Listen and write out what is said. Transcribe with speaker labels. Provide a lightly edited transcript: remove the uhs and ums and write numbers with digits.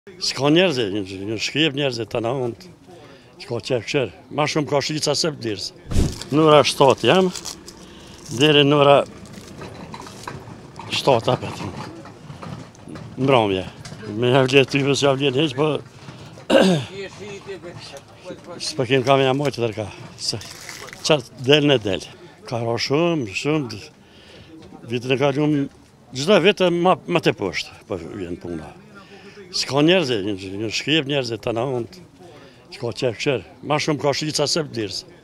Speaker 1: S'ka njerëzit, një shkjep njerëzit të na unë, s'ka qef kësher. Ma shumë ka shlica se vdirës. Nëra 7 jam, deri nëra 7 apet. Mbrëmje. Me javlet ty vës javlet heq, po s'po kem kam ja mojtë tërka. Qatë del në del. Ka ra shumë, vitën e kalum, gjitha vitë ma të poshtë, po vjen puna. S'ka njerëzit, një shkjep njerëzit të na unë, s'ka qef kësher. Ma shumë ka shlica se vdirës.